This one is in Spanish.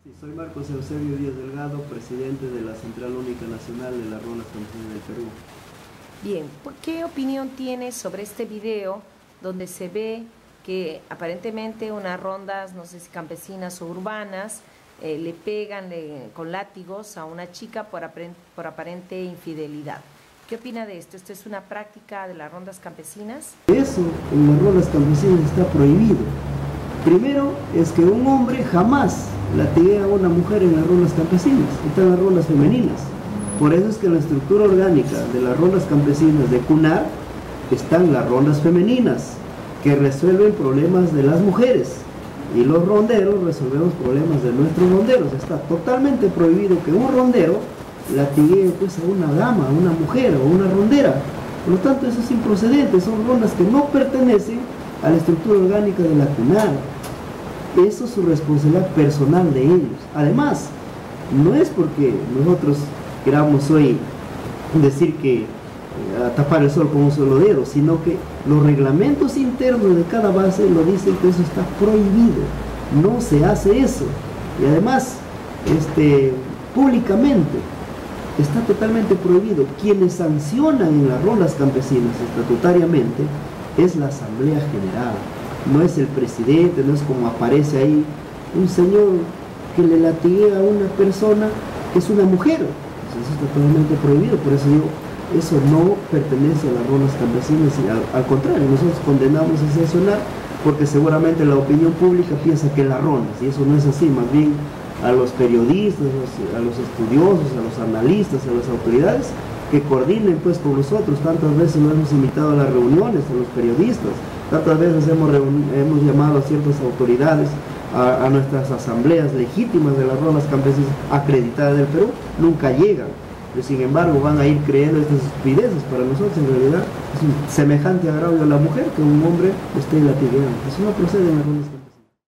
Soy Marcos Eusebio Díaz Delgado, presidente de la Central Única Nacional de las Rondas Campesinas del Perú. Bien, ¿qué opinión tienes sobre este video donde se ve que aparentemente unas rondas, no sé si campesinas o urbanas, le pegan con látigos a una chica por aparente infidelidad? ¿Qué opina de esto? ¿Esto es una práctica de las rondas campesinas? Eso en las rondas campesinas está prohibido. Primero es que un hombre jamás latiguea a una mujer en las rondas campesinas, están las rondas femeninas. Por eso es que en la estructura orgánica de las rondas campesinas de CUNAR están las rondas femeninas, que resuelven problemas de las mujeres, y los ronderos resolvemos problemas de nuestros ronderos. Está totalmente prohibido que un rondero latiguee pues a una dama, a una mujer o una rondera. Por lo tanto, eso es improcedente, son rondas que no pertenecen a la estructura orgánica de la CUNAR. Eso es su responsabilidad personal de ellos. Además, no es porque nosotros queramos hoy decir que a tapar el sol con un solo dedo, sino que los reglamentos internos de cada base lo dicen que eso está prohibido, no se hace eso. Y además, públicamente está totalmente prohibido. Quienes sancionan en las rondas campesinas estatutariamente es la Asamblea General, no es el presidente, no es como aparece ahí un señor que le latiguea a una persona que es una mujer. Entonces, eso está totalmente prohibido. Por eso digo, eso no pertenece a las rondas campesinas, y al contrario, nosotros condenamos a sancionar, porque seguramente la opinión pública piensa que las rondas, y eso no es así. Más bien a los periodistas, a los estudiosos, a los analistas, a las autoridades que coordinen pues con nosotros. Tantas veces nos hemos invitado a las reuniones a los periodistas, tantas veces hemos llamado a ciertas autoridades a nuestras asambleas legítimas de las rondas campesinas acreditadas del Perú, nunca llegan. Pero sin embargo van a ir creyendo estas estupideces. Para nosotros en realidad es un semejante agravio a la mujer que un hombre esté latigueando. Eso no procede en las rondas campesinas.